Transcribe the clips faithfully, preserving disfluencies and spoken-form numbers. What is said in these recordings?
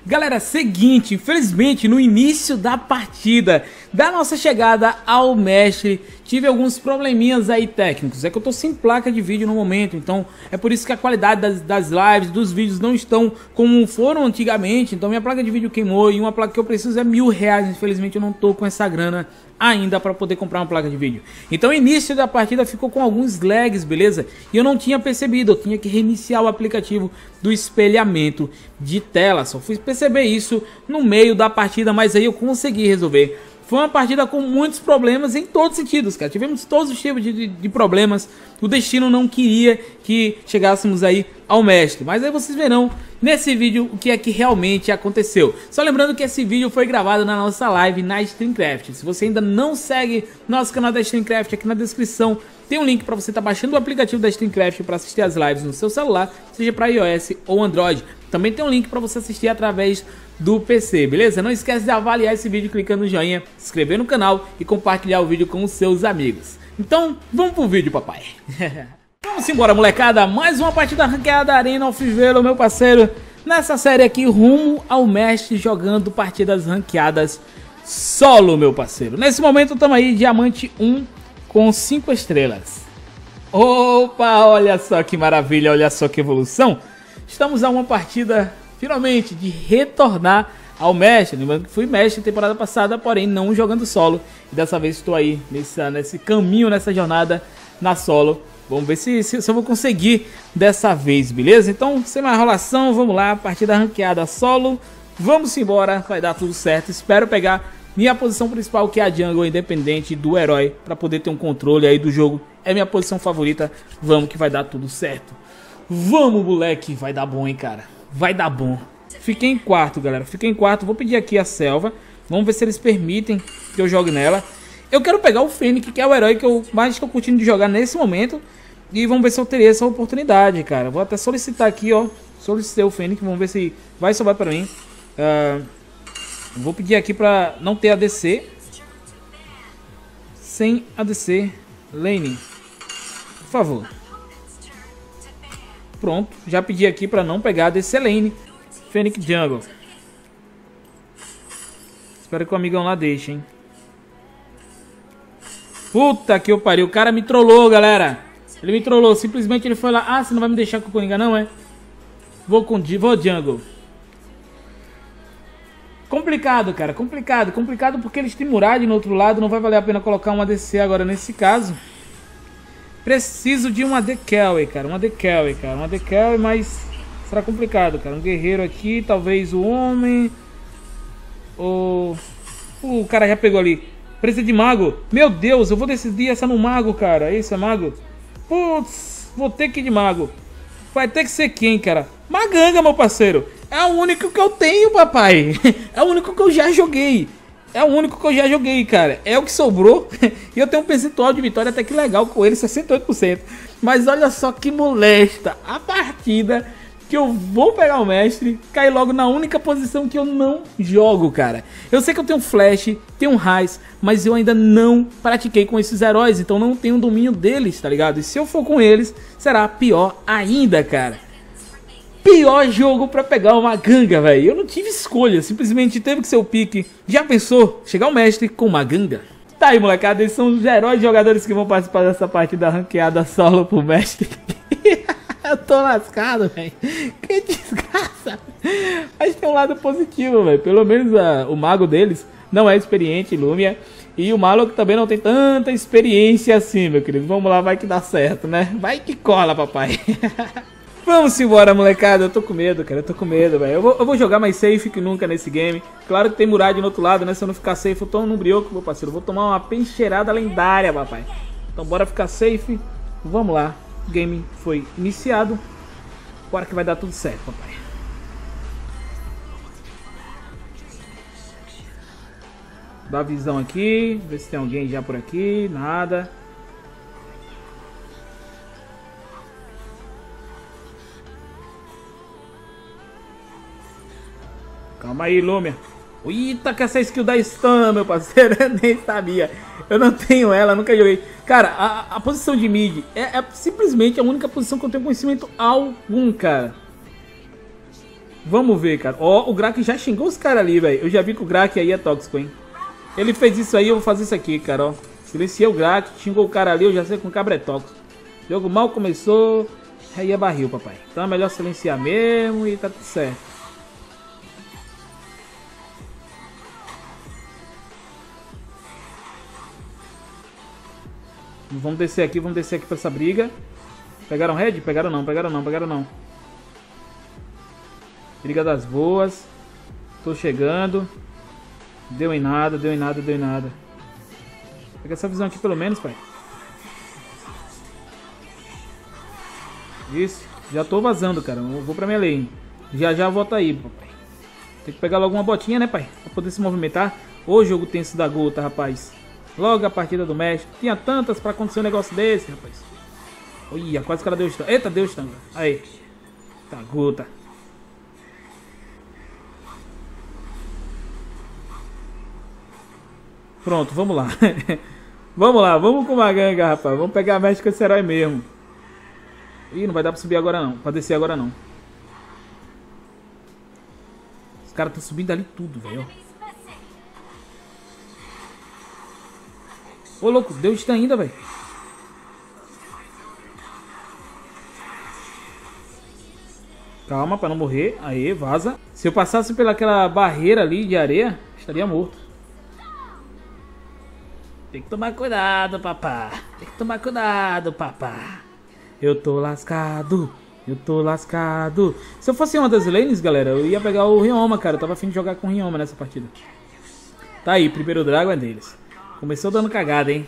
Galera, seguinte, infelizmente no início da partida, da nossa chegada ao mestre, tive alguns probleminhas aí técnicos. É que eu tô sem placa de vídeo no momento, então é por isso que a qualidade das, das lives, dos vídeos não estão como foram antigamente. Então minha placa de vídeo queimou e uma placa que eu preciso é mil reais. Infelizmente eu não tô com essa grana ainda para poder comprar uma placa de vídeo. Então o início da partida ficou com alguns lags, beleza? E eu não tinha percebido, eu tinha que reiniciar o aplicativo do espelhamento de tela. Só fui perceber isso no meio da partida, mas aí eu consegui resolver. Foi uma partida com muitos problemas em todos os sentidos, cara. Tivemos todos os tipos de, de, de problemas. O destino não queria que chegássemos aí ao mestre. Mas aí vocês verão nesse vídeo o que é que realmente aconteceu. Só lembrando que esse vídeo foi gravado na nossa live na StreamCraft. Se você ainda não segue nosso canal da StreamCraft, aqui na descrição tem um link para você estar tá baixando o aplicativo da StreamCraft para assistir as lives no seu celular, seja para iOS ou Android. Também tem um link para você assistir através do P C, beleza? Não esquece de avaliar esse vídeo clicando no joinha, se inscrever no canal e compartilhar o vídeo com os seus amigos. Então, vamos pro vídeo, papai. Vamos embora, molecada. Mais uma partida ranqueada Arena of Valor, meu parceiro. Nessa série aqui, rumo ao mestre, jogando partidas ranqueadas solo, meu parceiro. Nesse momento, estamos aí, diamante um com cinco estrelas. Opa, olha só que maravilha, olha só que evolução. Estamos a uma partida, finalmente, de retornar ao mestre. Lembrando que fui mestre temporada passada, porém não jogando solo. E dessa vez estou aí nessa, nesse caminho, nessa jornada na solo. Vamos ver se, se, se eu vou conseguir dessa vez, beleza? Então, sem mais enrolação, vamos lá. Partida ranqueada solo. Vamos embora, vai dar tudo certo. Espero pegar minha posição principal, que é a jungle, independente do herói, para poder ter um controle aí do jogo. É minha posição favorita. Vamos que vai dar tudo certo. Vamos, moleque. Vai dar bom, hein, cara. Vai dar bom. Fiquei em quarto, galera. Fiquei em quarto. Vou pedir aqui a selva. Vamos ver se eles permitem que eu jogue nela. Eu quero pegar o Fênix, que é o herói que eu mais estou curtindo de jogar nesse momento. E vamos ver se eu terei essa oportunidade, cara. Vou até solicitar aqui, ó. Solicitei o Fênix. Vamos ver se vai sobrar para mim. Uh, vou pedir aqui para não ter A D C. Sem A D C. Lane. Por favor. Pronto, já pedi aqui para não pegar a D C Lane. Fênix Jungle. Espero que o amigão lá deixe, hein. Puta que eu pariu, o cara me trollou, galera. Ele me trollou, simplesmente ele foi lá. Ah, você não vai me deixar com o Coringa não, é? Vou com vou Jungle. Complicado, cara, complicado. Complicado porque eles têm Murad no outro lado. Não vai valer a pena colocar uma A D C agora nesse caso. Preciso de uma A D Carry, cara. Uma A D Carry, cara. Uma A D Carry, mas será complicado, cara. Um guerreiro aqui, talvez o homem. O... Uh, o cara já pegou ali. Precisa de mago. Meu Deus, eu vou decidir essa no mago, cara. Esse é mago. Putz, vou ter que ir de mago. Vai ter que ser quem, cara? Maganga, meu parceiro. É o único que eu tenho, papai. É o único que eu já joguei. É o único que eu já joguei, cara. É o que sobrou. E eu tenho um percentual de vitória até que legal com ele, sessenta e oito por cento. Mas olha só que molesta a partida que eu vou pegar o mestre, cair logo na única posição que eu não jogo, cara. Eu sei que eu tenho flash, tenho raiz, mas eu ainda não pratiquei com esses heróis, então não tenho domínio deles, tá ligado? E se eu for com eles, será pior ainda, cara. Pior jogo pra pegar uma ganga, velho. Eu não tive escolha, simplesmente teve que ser o pique. Já pensou? Chegar o mestre com uma ganga? Tá aí, molecada, esses são os heróis jogadores que vão participar dessa partida ranqueada solo pro mestre. Eu tô lascado, velho. Que desgraça. Mas tem um lado positivo, velho. Pelo menos a, o mago deles não é experiente, Lumia. E o Malok também não tem tanta experiência assim, meu querido. Vamos lá, vai que dá certo, né? Vai que cola, papai. Vamos embora, molecada. Eu tô com medo, cara. Eu tô com medo, velho. Eu vou, eu vou jogar mais safe que nunca nesse game. Claro que tem Murad no outro lado, né? Se eu não ficar safe, eu tomo no brioco, meu parceiro. Eu vou tomar uma pencheirada lendária, papai. Então bora ficar safe. Vamos lá. O game foi iniciado. Bora que vai dar tudo certo, papai. Dá a visão aqui. Ver se tem alguém já por aqui. Nada. Calma aí, Lumia. Eita, que essa skill da stun, meu parceiro. Eu nem sabia. Eu não tenho ela, nunca joguei. Cara, a, a posição de mid é, é simplesmente a única posição que eu tenho conhecimento algum, cara. Vamos ver, cara. Ó, o Grak já xingou os caras ali, velho. Eu já vi que o Grak aí é tóxico, hein. Ele fez isso aí, eu vou fazer isso aqui, cara, ó. Silenciei o Grak, xingou o cara ali, eu já sei que o cabra é tóxico. O jogo mal começou, aí é barril, papai. Então é melhor silenciar mesmo e tá tudo certo. Vamos descer aqui, vamos descer aqui pra essa briga. Pegaram red? Pegaram não, pegaram não, pegaram não. Briga das boas. Tô chegando. Deu em nada, deu em nada, deu em nada. Pega essa visão aqui pelo menos, pai. Isso. Já tô vazando, cara. Eu vou pra minha lane. Já já volta aí, papai. Tem que pegar logo uma botinha, né, pai? Pra poder se movimentar. Ô jogo tenso da gota, rapaz. Logo a partida do mestre. Tinha tantas pra acontecer um negócio desse, rapaz. Olha, quase o cara deu stun. Eita, deu stun. Aí. Tá, gota. Pronto, vamos lá. Vamos lá, vamos com uma ganga, rapaz. Vamos pegar a mestre com esse herói mesmo. Ih, não vai dar pra subir agora não. Pra descer agora não. Os caras estão subindo ali tudo, velho. Ô, louco, deu stun ainda, velho. Calma, pra não morrer. Aê, vaza. Se eu passasse pelaquela barreira ali de areia, estaria morto. Tem que tomar cuidado, papá. Tem que tomar cuidado, papá. Eu tô lascado. Eu tô lascado. Se eu fosse uma das lanes, galera, eu ia pegar o Ryoma, cara. Eu tava afim de jogar com o Ryoma nessa partida. Tá aí, primeiro Dragon é deles. Começou dando cagada, hein.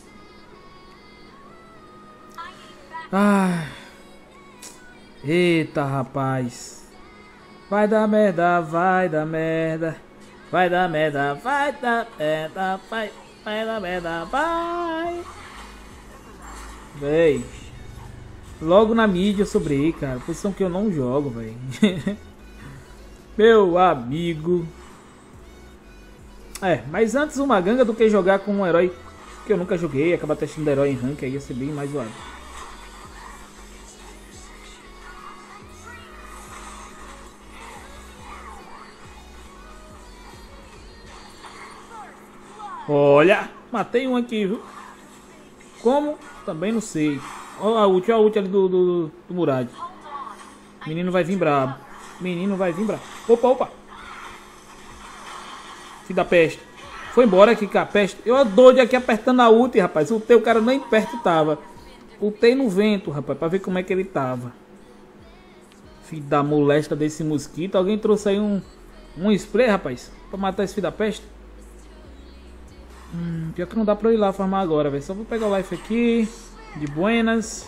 Ah. Eita, rapaz. Vai dar merda, vai dar merda. Vai dar merda, vai dar merda, vai. Vai dar merda, vai. Véi. Logo na mídia eu sobrei, cara. Posição que eu não jogo, véi. Meu amigo. É, mas antes uma ganga do que jogar com um herói que eu nunca joguei. Acabar testando herói em rank, aí ia ser bem mais zoado. Olha, matei um aqui, viu? Como? Também não sei. Olha a ult, olha a ult ali do, do, do Murad. Menino vai vir brabo. Menino vai vir brabo. Opa, opa. Filho da peste. Foi embora aqui com a peste. Eu doido aqui apertando a ult, rapaz. O teu cara nem perto tava. Ultei no vento, rapaz, pra ver como é que ele tava. Filho da molesta desse mosquito. Alguém trouxe aí um, um spray, rapaz, pra matar esse filho da peste. Hum, pior que não dá pra eu ir lá farmar agora, velho. Só vou pegar o life aqui. De buenas.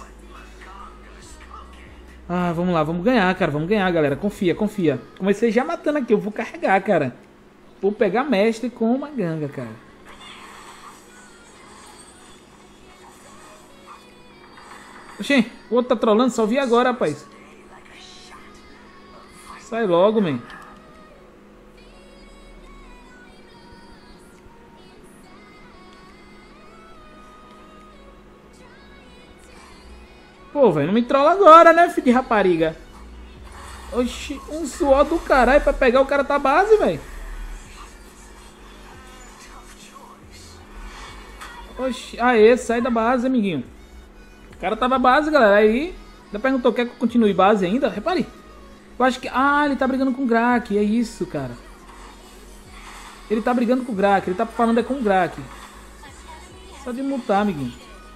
Ah, vamos lá, vamos ganhar, cara. Vamos ganhar, galera. Confia, confia. Comecei já matando aqui. Eu vou carregar, cara. Vou pegar mestre com uma ganga, cara. Oxê, o outro tá trolando. Só vi agora, rapaz. Sai logo, man. Pô, velho, não me trola agora, né, filho de rapariga? Oxi, um suor do caralho pra pegar o cara da base, velho. Oxi, aê, sai da base, amiguinho. O cara tava base, galera, aí. Ainda perguntou, quer que eu continue base ainda? Repare. Eu acho que... Ah, ele tá brigando com o Grak, é isso, cara. Ele tá brigando com o Grak, ele tá falando é com o Grak. Só de mutar, amiguinho.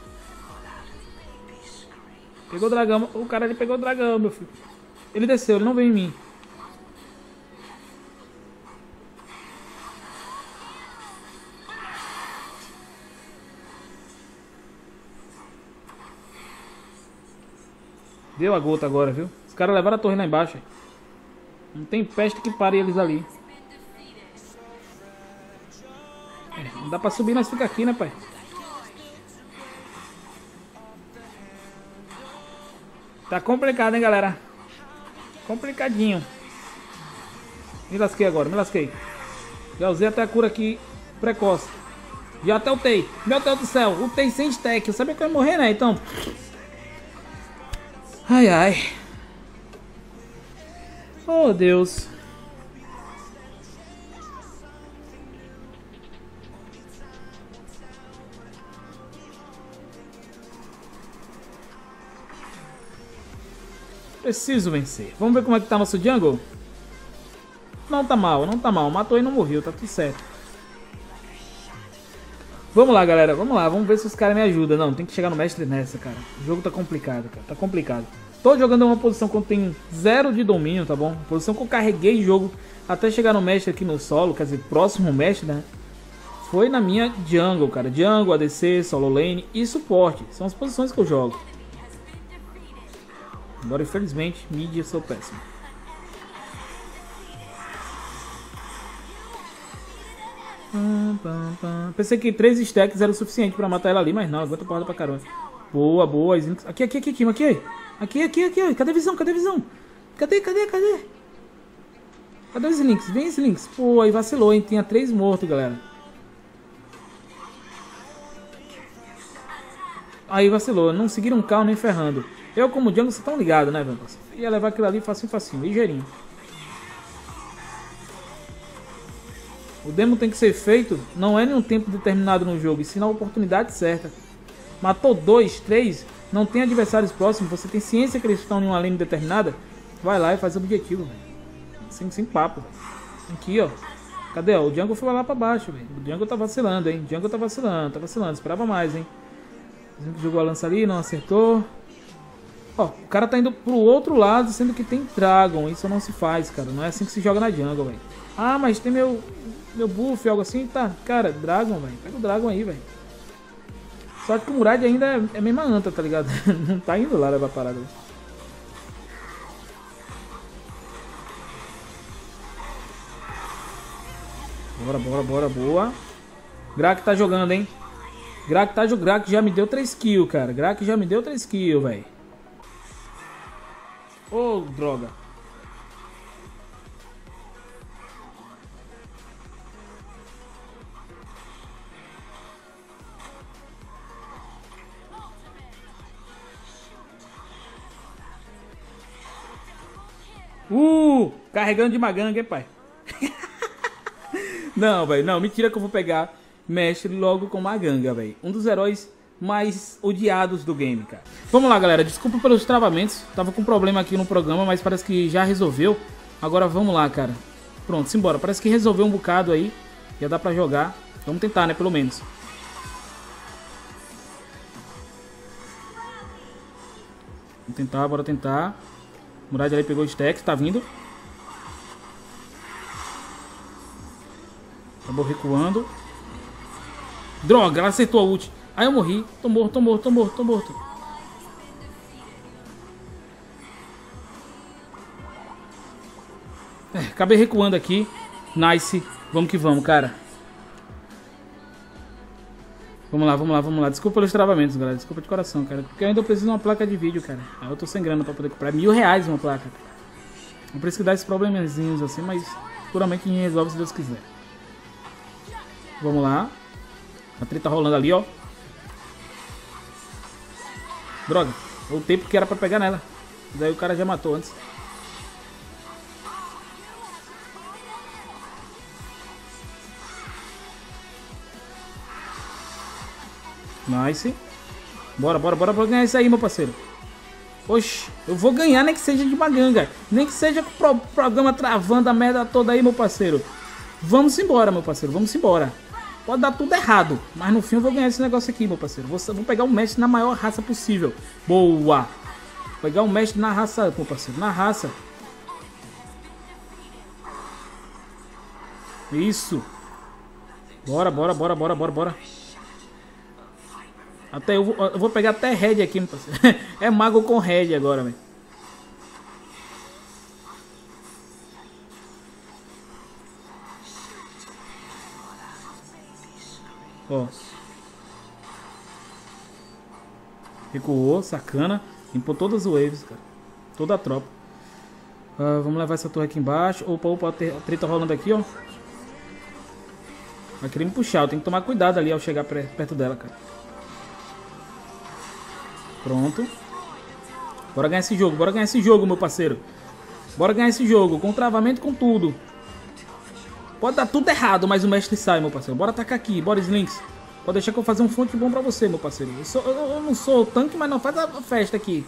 Pegou o dragão. O cara ele pegou o dragão, meu filho. Ele desceu, ele não veio em mim. Deu a gota agora, viu? Os caras levaram a torre lá embaixo. Não tem peste que pare eles ali. É, não dá pra subir, mas fica aqui, né, pai? Tá complicado, hein, galera? Complicadinho. Me lasquei agora, me lasquei. Já usei até a cura aqui precoce. Já até ultei. Meu Deus do céu, ultei sem stack. Eu sabia que eu ia morrer, né? Então... Ai, ai. Oh, Deus. Preciso vencer. Vamos ver como é que tá nosso jungle? Não tá mal, não tá mal. Matou e não morreu, tá tudo certo. Vamos lá, galera. Vamos lá. Vamos ver se os caras me ajudam. Não, tem que chegar no mestre nessa, cara. O jogo tá complicado, cara. Tá complicado. Tô jogando em uma posição que eu tenho zero de domínio, tá bom? Posição que eu carreguei o jogo até chegar no mestre aqui no solo. Quer dizer, próximo mestre, né? Foi na minha jungle, cara. Jungle, A D C, solo lane e suporte. São as posições que eu jogo. Agora, infelizmente, mid eu sou péssimo. Pam, pam, pam. Pensei que três stacks era o suficiente pra matar ela ali, mas não, aguenta porrada pra caramba. Boa, boa. Aqui, aqui, aqui, aqui, aqui. Aqui, aqui, aqui. Cadê a visão? Cadê a visão? Cadê, cadê, cadê? Cadê os links? Vem esse links. Pô, aí vacilou, hein? Tinha três mortos, galera. Aí vacilou. Não seguiram um carro nem ferrando. Eu, como jungle, vocês estão ligados, né, velho? Ia levar aquilo ali facinho, facinho, ligeirinho. O demo tem que ser feito, não é em um tempo determinado no jogo, e sim na oportunidade certa. Matou dois, três, não tem adversários próximos, você tem ciência que eles estão em uma lane determinada, vai lá e faz o objetivo, velho. Sem, sem papo. Aqui, ó. Cadê? Ó? O jungle foi lá pra baixo, velho. O jungle tá vacilando, hein? O jungle tá vacilando, tá vacilando. Esperava mais, hein? Jogou a lança ali, não acertou. Ó, o cara tá indo pro outro lado, sendo que tem Dragon. Isso não se faz, cara. Não é assim que se joga na jungle, velho. Ah, mas tem meu, meu buff, algo assim. Tá, cara, Dragon, velho. Pega o Dragon aí, velho. Só que o Murad ainda é, é a mesma anta, tá ligado? Não tá indo lá levar a parada. Bora, bora, bora, boa. Grak tá jogando, hein? Grak tá jogando. Grak já me deu três kills, cara. Grak já me deu três kills, velho. Ô, oh, droga. Uh, carregando de maganga, hein, pai? Não, velho, não, mentira que eu vou pegar mestre logo com maganga, velho. Um dos heróis mais odiados do game, cara. Vamos lá, galera, desculpa pelos travamentos. Tava com problema aqui no programa, mas parece que já resolveu. Agora vamos lá, cara. Pronto, simbora. Parece que resolveu um bocado aí. Já dá pra jogar. Vamos tentar, né, pelo menos. Vamos tentar, bora tentar. Murad ali pegou o stack, tá vindo. Acabou recuando. Droga, ela acertou a ult. Aí eu morri. Tô morto, tô morto, tô morto, tô morto. É, acabei recuando aqui. Nice. Vamos que vamos, cara. Vamos lá, vamos lá, vamos lá. Desculpa pelos travamentos, galera. Desculpa de coração, cara. Porque eu ainda preciso de uma placa de vídeo, cara. Aí eu tô sem grana pra poder comprar. Mil reais uma placa. Não preciso dar esses problemazinhos assim, mas puramente a gente resolve se Deus quiser. Vamos lá. A treta rolando ali, ó. Droga. Voltei porque era pra pegar nela. Daí o cara já matou antes. Nice. Bora, bora, bora pra ganhar isso aí, meu parceiro. Oxi, eu vou ganhar nem que seja de maganga. Nem que seja com o pro programa travando a merda toda aí, meu parceiro. Vamos embora, meu parceiro, vamos embora. Pode dar tudo errado, mas no fim eu vou ganhar esse negócio aqui, meu parceiro. Vou, vou pegar o mestre na maior raça possível. Boa. Vou pegar o mestre na raça, meu parceiro, na raça. Isso. Bora, bora, bora, bora, bora, bora. Até eu vou, eu vou pegar até Red aqui, meu parceiro. É mago com Red agora, velho. Ó. Recuou, sacana. Limpou todas as waves, cara. Toda a tropa. Uh, vamos levar essa torre aqui embaixo. Opa, opa, a treta rolando aqui, ó. Vai querer me puxar. Eu tenho que tomar cuidado ali ao chegar perto dela, cara. Pronto. Bora ganhar esse jogo, bora ganhar esse jogo, meu parceiro. Bora ganhar esse jogo, com travamento, com tudo. Pode dar tudo errado, mas o mestre sai, meu parceiro. Bora atacar aqui, bora Slinks. Pode deixar que eu fazer um fonte bom pra você, meu parceiro. Eu, sou, eu, eu não sou tanque, mas não faz a festa aqui.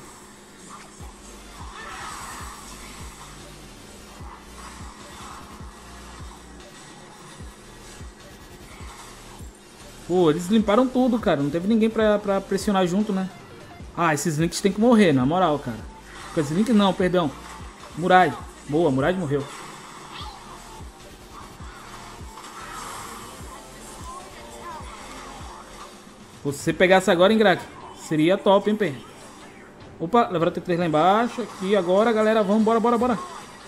Pô, eles limparam tudo, cara. Não teve ninguém pra, pra pressionar junto, né? Ah, esses Links tem que morrer, na moral, cara. Com esses Links não, perdão. Murad. Boa, Murad morreu. Se você pegasse agora, hein, Grak? Seria top, hein, Pê? Opa, levanta T três lá embaixo. Aqui agora, galera. Vamos, bora, bora, bora.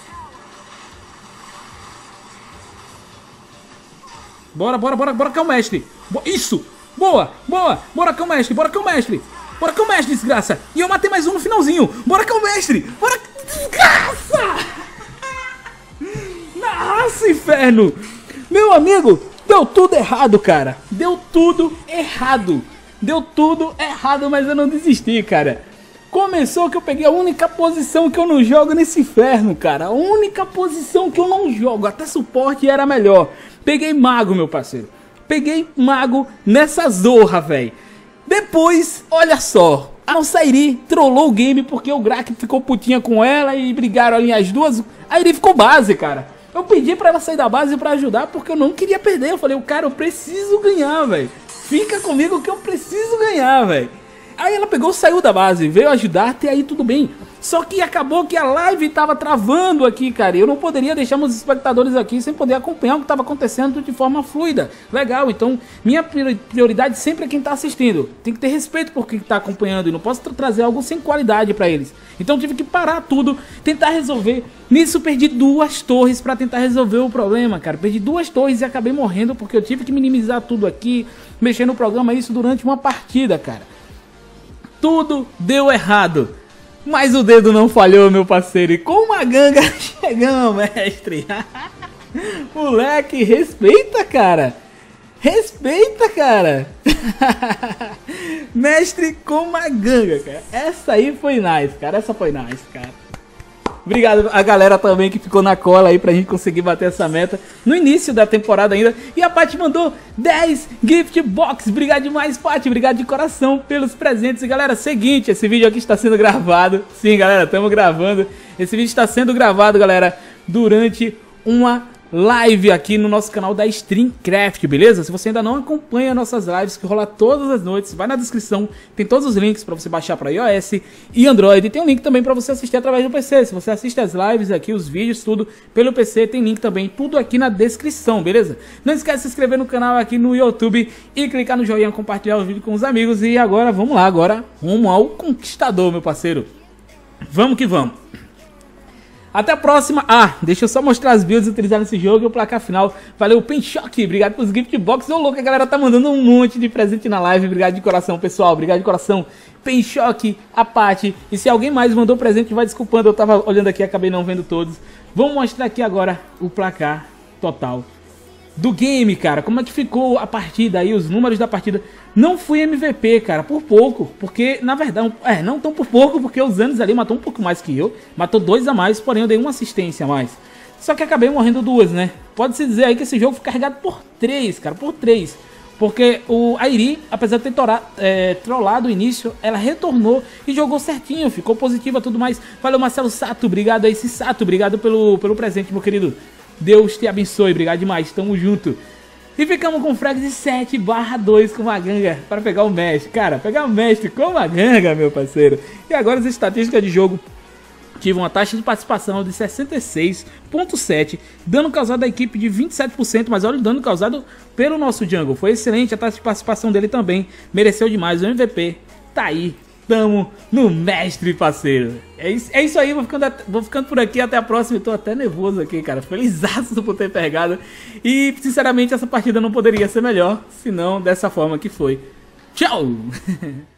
Bora, bora, bora, bora que é o mestre. Isso! Boa, boa! Bora que é o mestre, bora que é o mestre. Bora que é o mestre, desgraça. E eu matei mais um no finalzinho. Bora que é o mestre. Bora que... Desgraça! Nossa, inferno! Meu amigo, deu tudo errado, cara. Deu tudo errado. Deu tudo errado, mas eu não desisti, cara. Começou que eu peguei a única posição que eu não jogo nesse inferno, cara. A única posição que eu não jogo. Até suporte era melhor. Peguei mago, meu parceiro. Peguei mago nessa zorra, velho. Depois, olha só. A nossa Airi trollou o game porque o Grak ficou putinha com ela e brigaram ali as duas. A Airi ficou base, cara. Eu pedi pra ela sair da base pra ajudar porque eu não queria perder. Eu falei, cara, eu preciso ganhar, velho. Fica comigo que eu preciso ganhar, velho. Aí ela pegou, saiu da base, veio ajudar, até aí tudo bem. Só que acabou que a live tava travando aqui, cara. Eu não poderia deixar meus espectadores aqui sem poder acompanhar o que tava acontecendo de forma fluida. Legal, então minha prioridade sempre é quem tá assistindo. Tem que ter respeito por quem tá acompanhando e não posso tra trazer algo sem qualidade pra eles. Então tive que parar tudo, tentar resolver. Nisso perdi duas torres pra tentar resolver o problema, cara. Perdi duas torres e acabei morrendo porque eu tive que minimizar tudo aqui, mexer no programa, isso durante uma partida, cara. Tudo deu errado, mas o dedo não falhou, meu parceiro. E com uma ganga chegamos, mestre. Moleque, respeita, cara. Respeita, cara. Mestre com uma ganga, cara. Essa aí foi nice, cara. Essa foi nice, cara. Obrigado a galera também que ficou na cola aí pra gente conseguir bater essa meta no início da temporada ainda. E a Paty mandou dez gift box. Obrigado demais, Paty. Obrigado de coração pelos presentes. E galera, seguinte, esse vídeo aqui está sendo gravado. Sim, galera, estamos gravando. Esse vídeo está sendo gravado, galera, durante uma live aqui no nosso canal da Streamcraft, beleza? Se você ainda não acompanha nossas lives, que rola todas as noites, vai na descrição, tem todos os links para você baixar para iOS e Android, e tem um link também para você assistir através do P C. Se você assiste as lives aqui, os vídeos, tudo pelo P C, tem link também, tudo aqui na descrição, beleza? Não esquece de se inscrever no canal aqui no YouTube e clicar no joinha, compartilhar o vídeo com os amigos. E agora, vamos lá, agora rumo ao Conquistador, meu parceiro. Vamos que vamos. Até a próxima. Ah, deixa eu só mostrar as builds utilizadas nesse jogo e o placar final. Valeu, Penchoque. Obrigado pelos gift box. Ô, louco, a galera tá mandando um monte de presente na live. Obrigado de coração, pessoal. Obrigado de coração. Penchoque, a Paty. E se alguém mais mandou presente, vai desculpando. Eu tava olhando aqui, acabei não vendo todos. Vamos mostrar aqui agora o placar total do game, cara. Como é que ficou a partida aí, os números da partida. Não fui M V P, cara, por pouco. Porque, na verdade, é, não tão por pouco, porque os anos ali matou um pouco mais que eu. Matou dois a mais, porém eu dei uma assistência a mais. Só que acabei morrendo duas, né? Pode-se dizer aí que esse jogo foi carregado por três, cara, por três. Porque o Airi, apesar de ter torado, é, trollado o início, ela retornou e jogou certinho, ficou positiva e tudo mais. Valeu, Marcelo Sato, obrigado aí, Sato, obrigado pelo, pelo presente, meu querido. Deus te abençoe, obrigado demais, tamo junto. E ficamos com o frag de sete barra dois com uma ganga para pegar o mestre. Cara, pegar o mestre com uma ganga, meu parceiro. E agora as estatísticas de jogo. Tive uma taxa de participação de sessenta e seis vírgula sete, dano causado da equipe de vinte e sete por cento, mas olha o dano causado pelo nosso jungle. Foi excelente, a taxa de participação dele também mereceu demais. O M V P tá aí. Tamo no mestre, parceiro. É isso, é isso aí, vou ficando, vou ficando por aqui. Até a próxima. Eu tô até nervoso aqui, cara. Felizaço por ter pegado. E, sinceramente, essa partida não poderia ser melhor, senão dessa forma que foi. Tchau!